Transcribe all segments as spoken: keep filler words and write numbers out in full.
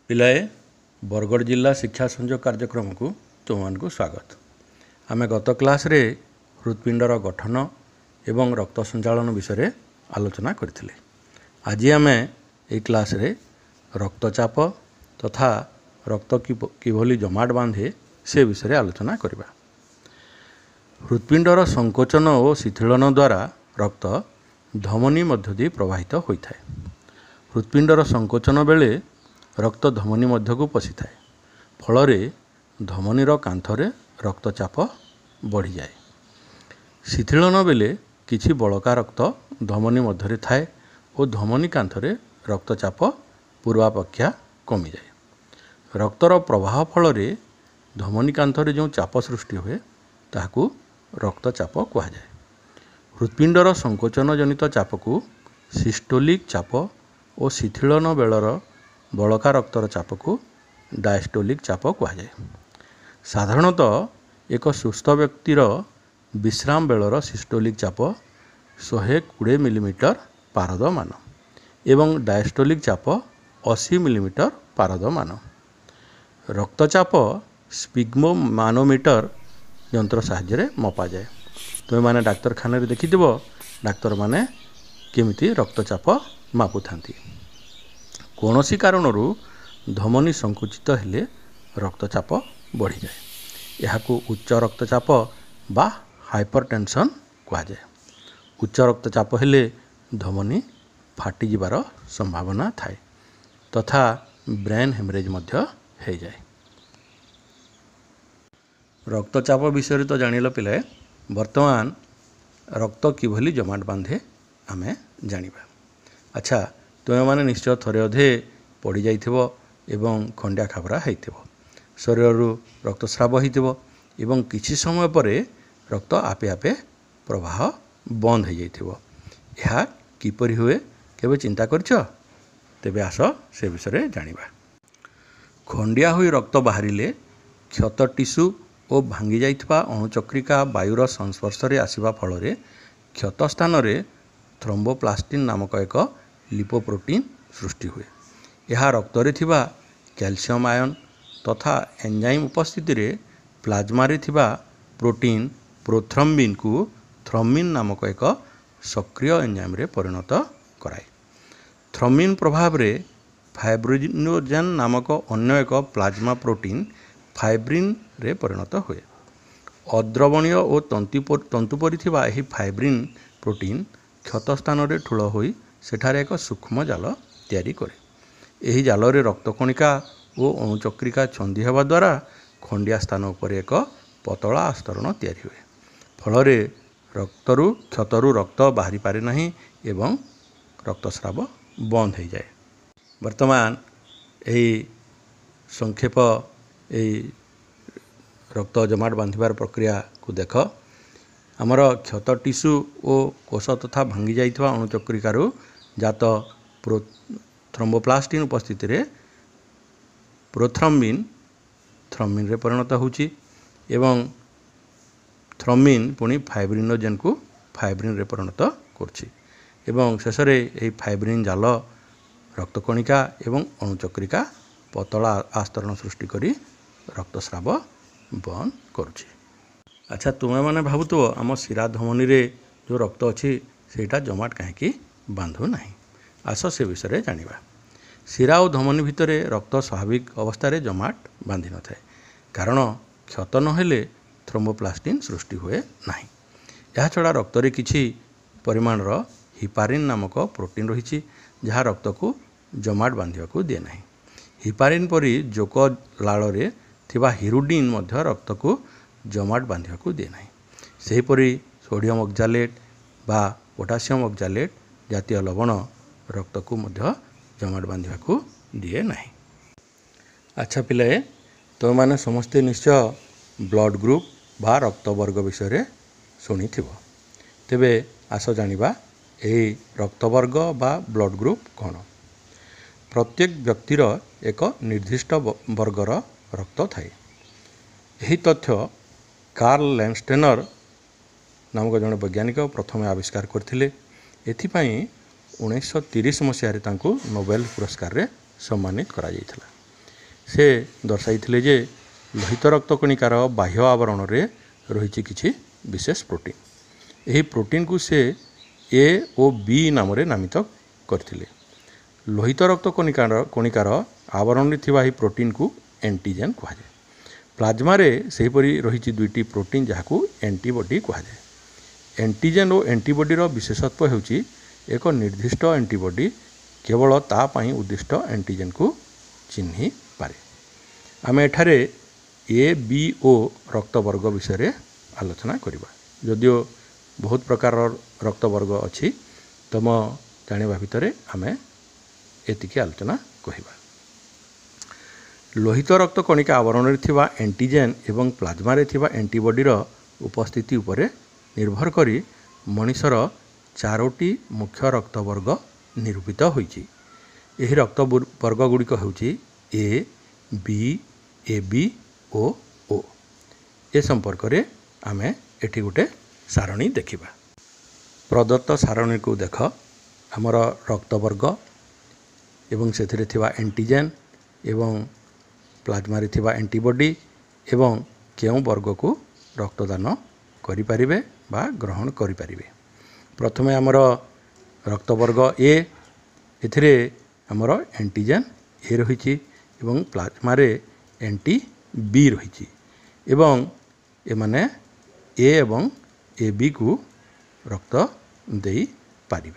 पिलाए बरगढ़ जिला शिक्षा संयोग कार्यक्रम को तुमको स्वागत। आमे गत क्लास रे हृत्पिंडर गठन एवं रक्त संचालन विषय आलोचना करथिले। आज आमे ए क्लास रे रक्तचाप तथा रक्त किभली जमाट बांधे से विषय आलोचना करबा। हृत्पिंडर संकोचन और शिथिलन द्वारा रक्त धमनी मध्य दी प्रवाहित होता है। हृत्पिंडर संकोचन बेले रक्त धमनी मध्य को पशि थाए, फल धमनीर कांथरे रक्तचाप बढ़ी जाए। शिथिलन बेले किछि बलका रक्त धमनी मध्य थाए और धमनी कांथरे रक्तचाप पूर्वापेक्षा कमी जाए। रक्तर प्रवाह फल धमनी कांथरे जो चाप सृष्टि हुए ताकू रक्तचाप कहा जाए। हृत्पिंडर संकोचन जनित चाप को सिस्टोलिक चाप और शिथिलन बेलर बलका रक्तर चाप को डायस्टोलिक चाप कहा जाए। साधारणतः एक सुस्थ व्यक्तिर विश्राम बेलर सिस्टोलिक चाप सौ बीस मिलीमीटर पारद मान एवं डायस्टोलिक चाप अस्सी मिलीमीटर पारद मान। रक्तचाप स्पिग्मोमानोमीटर यंत्र साहाय्य मपा जाए। तुम मैंने डाक्तरखाना देखिथिबो डाक्तर माने केमिति रक्तचाप मापुथांती। कौनसी कारणरू धमनी संकुचित हेले रक्तचाप बढ़ी जाए। यहाकू उच्च रक्तचाप बा हाइपरटेंशन कहा जाए। उच्च रक्तचाप हेले धमनी फाटी जिबार संभावना थाए तथा ब्रेन हेमरेज मध्य हो जाए। रक्तचाप विषय तो जानिल पिले, वर्तमान रक्त किभली जमाट बांधे आमे जानिबा। अच्छा, तुम मैंने निश्चय थरे अधे पड़ जाइथिबो एवं खंडिया खाबरा होइथिबो, शरीर रक्तस्राव होइथिबो एवं किछि समय परे रक्त आपे आपे प्रवाह बंद हो जाइथिबो। यह किपरि हुए केबे चिंता करछ? तेबे आस से विषय जानिबा। खंडिया होई रक्त बाहरिले क्षत टिश्यू और भांगी जाइथिबा अणुचक्रिका वायुर संस्पर्श रे आसीबा फल रे क्षत स्थान रे थ्रोम्बोप्लास्टिन नामक एक लिपोप्रोटीन सृष्टि हुए। यह रक्त रे थिबा कैल्शियम आयन तथा एंजाइम उपस्थिति रे प्लाज्मा रे थिबा प्रोटीन प्रोथ्रम्बिन को थ्रोम्बिन नामक एक सक्रिय एंजाइम रे परिणत कराए। थ्रोम्बिन प्रभाव रे फाइब्रिनोजेन नामक अन्य एक प्लाज्मा प्रोटीन फाइब्रिन रे परिणत हुए। अद्रवणीय और तंतु परि थिबा एही फाइब्रिन प्रोटीन क्षत स्थान रे ठूल होई सेठारे एक सूक्ष्म जाल तैयारी करे। एही जाल रे रक्तकणिका और अणुचक्रिका छंदी हेबा द्वारा खंडिया स्थान उपर एक पतला आस्तरण तैयारी हुए। फल रक्तरु क्षतरु रक्त बाहरी पारे नहीं एवं रक्तस्राव बंद हो जाए। वर्तमान यही संक्षेप यही रक्त जमाट बांधिबार प्रक्रिया को देख। आमर क्षत टिश्यू और कोष तथा भांगी जाइथिबा अणुचक्रिकारु जात प्रो थ्रोम्बोप्लास्टिन उपस्थिति रे प्रोथ्रम्बिन थ्रोम्बिन रे परिणत होउची एवं थ्रोम्बिन पुणी फाइब्रिनोजेन को फाइब्रिन रे परिणत करछि एवं शेष रे एही फाइब्रिन जाल रक्तकणिका एवं अणुचक्रिका पतला आस्तरण सृष्टि करी रक्तस्राव बंद करुछि। अच्छा, तुम्हें मैंने भावुथबो आम शिरा धमनी रे जो रक्त अच्छी सेटा जमाट कहीं बांधु ना। आस से विषय जानिबा। शिरा और धमनी भितर रक्त स्वाभाविक अवस्था रे जमाट बांधि न थाए, कारण क्षत नहेले थ्रोम्बोप्लास्टिन सृष्टि हुए नाही। यह छड़ा रक्त रे किछि परिमाणर हिपारिन नामक प्रोटीन रही जहाँ रक्त को जमाट बांधिबा को दिए नाही। हिपारिन परी जोक लाल रे थिबा हिरुडिन मध्य रक्त को जमाट बांधिबा को दिए नाही। सेहीपरि सोडियम ऑक्जालेट बा पोटासियम ऑक्जालेट जातीय लवण रक्त को मध्य जमाट बांधिबा को दिए नाही। अच्छा पिलाए, तो मैंने समस्ते निश्चय ब्लड ग्रुप बा रक्त वर्ग विषय शुणिथिबो। तेबे आस जानिबा एही रक्त वर्ग बा ब्लड ग्रुप कौन। प्रत्येक व्यक्तिर एक निर्दिष्ट वर्गर रक्त थाए। यही तथ्य कार्ल लैंडस्टेनर नामक जड़े वैज्ञानिक प्रथम आविष्कार करथिले। एथिपाई उन्नीस तीस मसीह नोबेल पुरस्कार रे सम्मानित करा जायथिला। से दर्शाइथिले जे लोहित रक्त कणिकार बाह्य आवरण में रही किछि विशेष प्रोटीन। यही प्रोटीन को से ए ओ बी नाम नामित करथिले। लोहित रक्त कणिकार कणिकार आवरण में थिबा ही प्रोटीन को एंटीजेन कहा जाए। प्लाज्मा रे सेहीपरि रही दुईटी प्रोटीन जहां एंटीबॉडी कहा जाए। एंटीजेन और एंटीबॉडी रो विशेषत्व हेउची एक निर्दिष्ट एंटीबॉडी केवल ता पई उद्दिष्ट एंटीजेन को चिन्हि पारे। आम एठारे ए बी ओ रक्त वर्ग विषय आलोचना करिबा। जदियो बहुत प्रकार रक्त वर्ग अच्छी तुम जानिबा भितर आम एतिकी आलोचना कहिबा। लोहित रक्त कणिका आवरण में थिबा एंटीजेन एवं प्लाज्मा रे थिबा एंटीबॉडी रो उपस्थिति उपरे निर्भर करी मनुष्यर चारोटी मुख्य रक्त वर्ग निरूपित होइछि। एही रक्त वर्ग गुड़िक होउछि A B A B O ओ। ए संपर्क रे आमे एठी गोटे सारणी देखिबा। प्रदत्त सारणी को देख हमर रक्त वर्ग एवं सेथिरे थिबा एंटीजेन एवं प्लाज्मा रे थिबा एंटीबॉडी एवं केउ वर्ग को रक्तदान करि परिबे बा ग्रहण करि परिबे। प्रथमे हमर रक्त वर्ग ए एथिरे हमर एंटीजेन ए रहिछि एवं प्लाज्मा रे एंटी बी रहिछि एवं एमाने ए एवं ए बी को रक्त देई पारिबे।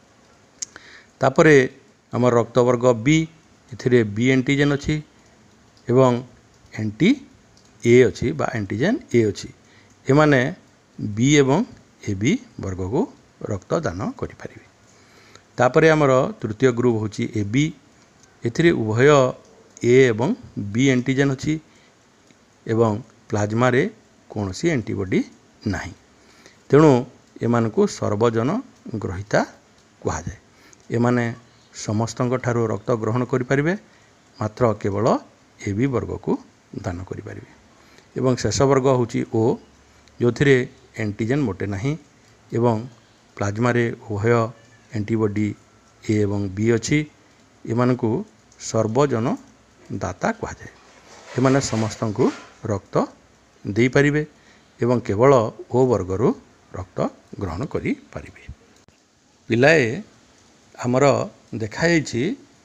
तापरे हमर रक्त वर्ग बी एथिरे बी एंटीजेन अछि एवं एंटी ए अछि बा एंटीजेन ए अछि। एमाने बी एवं ए बी वर्ग को रक्त दान करि पारिबे। तापरे हमर तृतीय ग्रुप होछि ए बी एथिरे उभय ए एवं बी एंटीजेन अछि एवं प्लाज्मा रे कोनोसी एंटीबॉडी नाही। तेणु एमानकु सर्वजन ग्रहिता कहा जाए। एमाने समस्तଙ୍କ ठारू रक्त ग्रहण करि परिबे मात्र केवल ए बी वर्ग को दान करि परिबे। एवं शेष वर्ग होछि ओ जोथिरे एंटीजेन मोटे नाही एवं प्लाज्मा रे उभय एंटीबॉडी ए एवं बी अछि। एमानकु सर्वजन दाता कहा जाए। एमाने समस्तଙ୍କୁ रक्त देई परिबे एवं केवल ओ वर्गरु रक्त ग्रहण करि परिबे। पिलाए हमर देखाइछि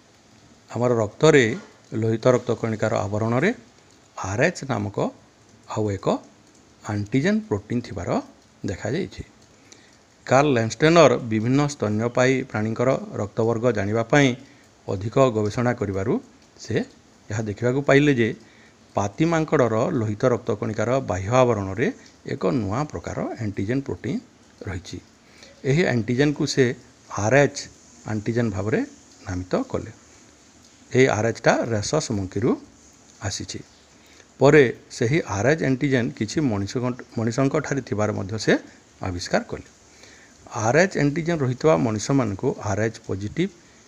हमर रक्त रे लोहित रक्त कणिकार आवरण रे आर एच नामक आउ एक एंटीजेन प्रोटीन थिबार देखा जाइछि। कार्ल लैंडस्टेनर विभिन्न स्तन्यपायी प्राणींकर रक्त वर्ग जानिबा पई अधिक गवेषणा करिबारु से यह देखा पाइले जे पाती मांकड़र लोहित रक्त कणिकार बाह्य आवरण रे एक नुआ प्रकार एंटीजेन प्रोटीन रही। यही एंटीजेन को से आर एच एंटीजेन भाव में नामित कले। यही आर एच टा रेसस मंकीरु आसी परे सही आर एच एंटीजेन किछि मनुष्यों ठारे थिबार मध्य से आविष्कार कले। आर एच एंटीजेन रहितवा मनुष्य मान को आर एच पॉजिटिव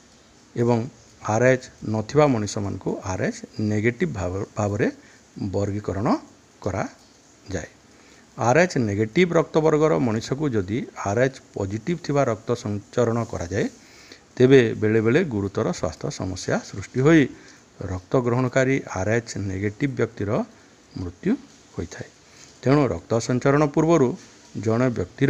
एवं आर एच नथिबा मनुष्य मान को आर एच नेगेटिव भाव में वर्गीकरण करा जाए। आर एच नेगेटिव रक्त वर्गर मनुष्य को जदि आर एच पॉजिटिव थिबा रक्त संचरण करा जाए तेबे बेले बेले गुरुतर स्वास्थ्य समस्या सृष्टि होई रक्त ग्रहणकारी आर एच नेगेटिव व्यक्तिर मृत्यु होता है। तेणु रक्त संचरण पूर्वर जड़े व्यक्तिर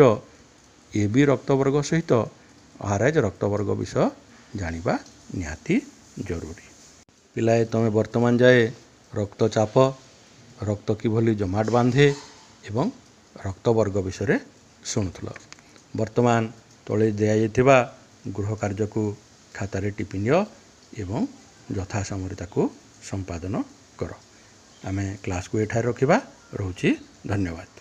ए बी रक्त वर्ग सहित आर एच रक्त वर्ग विषय जानिबा निहाती जरूरी। पिलाए तमें वर्तमान जाए रक्तचाप रक्त किभली जमाट बांधे एवं रक्त वर्ग विषय शुणुल। वर्तमान तले दिया गृह कार्य को खातार टिपि नियो एवं यथा समय संपादन कर। आमे क्लास को एठार रखिबा। रहुछि धन्यवाद।